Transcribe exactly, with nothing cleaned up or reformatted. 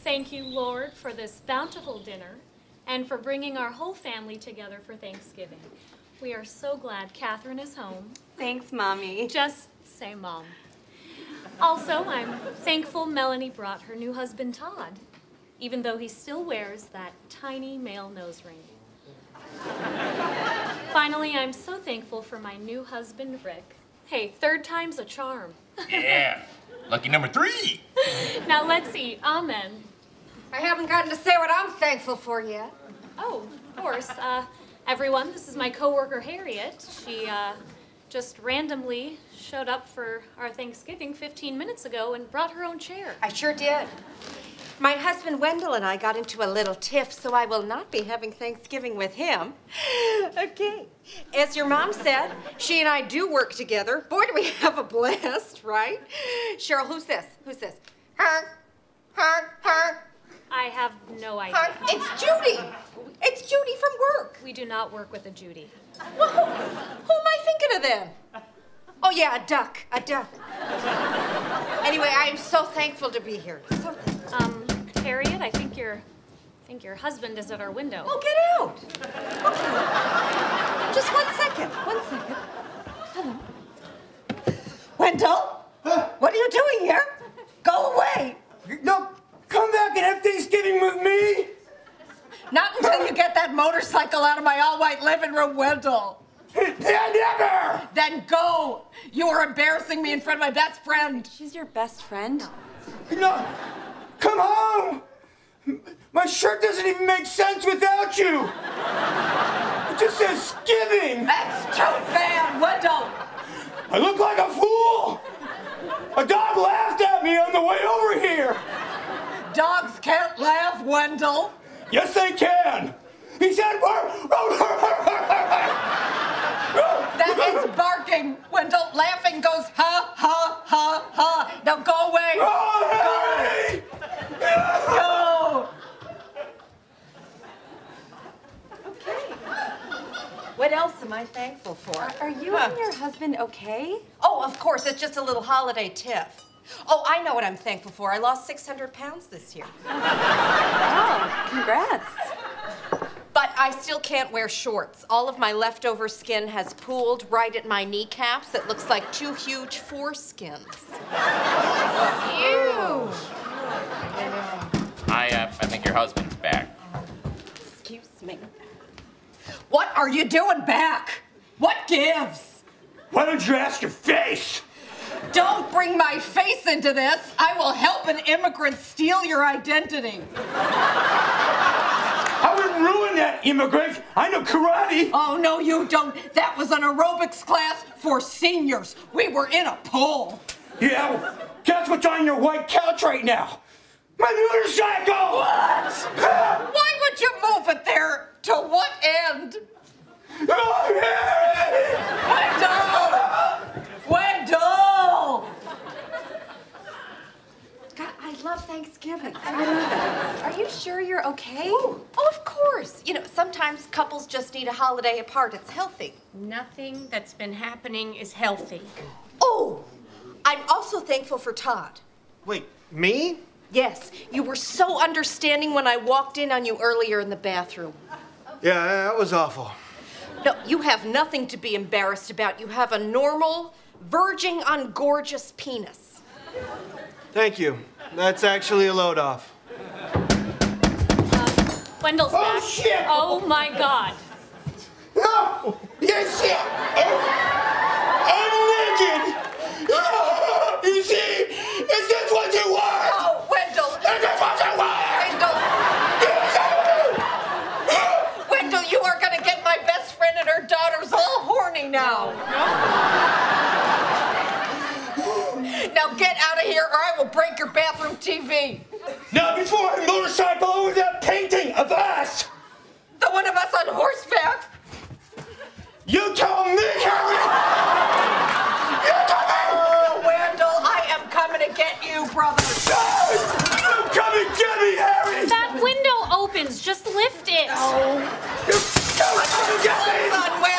thank you, Lord, for this bountiful dinner and for bringing our whole family together for Thanksgiving. We are so glad Catherine is home. Thanks, Mommy. Just say Mom. Also, I'm thankful Melanie brought her new husband, Todd, even though he still wears that tiny male nose ring. Finally, I'm so thankful for my new husband, Rick. Hey, third time's a charm. Yeah, lucky number three. Now let's eat. Amen. I haven't gotten to say what I'm thankful for yet. Oh, of course. Uh, everyone, this is my coworker, Harriet. She uh, just randomly showed up for our Thanksgiving fifteen minutes ago and brought her own chair. I sure did. My husband Wendell and I got into a little tiff, so I will not be having Thanksgiving with him. Okay. As your mom said, she and I do work together. Boy, do we have a blast, right? Cheryl, who's this? Who's this? Her. Her. Her. I have no idea. Her. It's Judy. It's Judy from work. We do not work with a Judy. Well, who, who am I thinking of then? Oh, yeah, a duck. A duck. Anyway, I am so thankful to be here. So thankful. Um, Harriet, I think your, I think your husband is at our window. Oh, get out. Okay. Just one second. One second. Hello. Wendell? Huh? What are you doing here? Go away. No, come back and have Thanksgiving with me. Not until you get that motorcycle out of my all-white living room, Wendell. Never! Then go. You are embarrassing me in front of my best friend. She's your best friend? No, come home. My shirt doesn't even make sense without you. It just says Giving. That's too bad, Wendell. I look like a fool. A dog laughed at me on the way over here. Dogs can't laugh, Wendell. Yes, they can. He said, that is barking. Wendell, laughing goes ha, ha, ha, ha. Now go away. Oh, go. Go. Okay. What else am I thankful for? Are, are you huh. and your husband okay? Oh, of course. It's just a little holiday tiff. Oh, I know what I'm thankful for. I lost six hundred pounds this year. Oh, congrats. But I still can't wear shorts. All of my leftover skin has pooled right at my kneecaps. It looks like two huge foreskins. Ew. I, uh, I think your husband's back. Excuse me. What are you doing back? What gives? Why don't you ask your face? Don't bring my face into this. I will help an immigrant steal your identity. I would ruin that immigration. I know karate. Oh, no, you don't. That was an aerobics class for seniors. We were in a pool. Yeah, well, guess what's on your white couch right now? My motorcycle! What? Why would you move it there? To what end? Oh, Wendell! Wendell! God, I love Thanksgiving. I love it. Are you sure you're okay? Oh, oh, of course. You know, sometimes couples just need a holiday apart. It's healthy. Nothing that's been happening is healthy. Oh, I'm also thankful for Todd. Wait, me? Yes, you were so understanding when I walked in on you earlier in the bathroom. Yeah, that was awful. No, you have nothing to be embarrassed about. You have a normal, verging on gorgeous penis. Thank you. That's actually a load off. Uh, Wendell's oh, back. Shit. Oh, my God. No! Yes, shit! I'm naked! You see? Is this what you want? Oh, Wendell! Is this what you want? Wendell! Wendell, you are gonna get my best friend and her daughters all horny now. Now get out of here or I will break your bathroom T V. Now before I motorcycle over that painting of us! The one of us on horseback? You tell me, Harry! You tell me! Oh, Wendell, I am coming to get you, brother. You come and get me, Harry! That window opens. Just lift it. Oh. You come and get me! Hold on,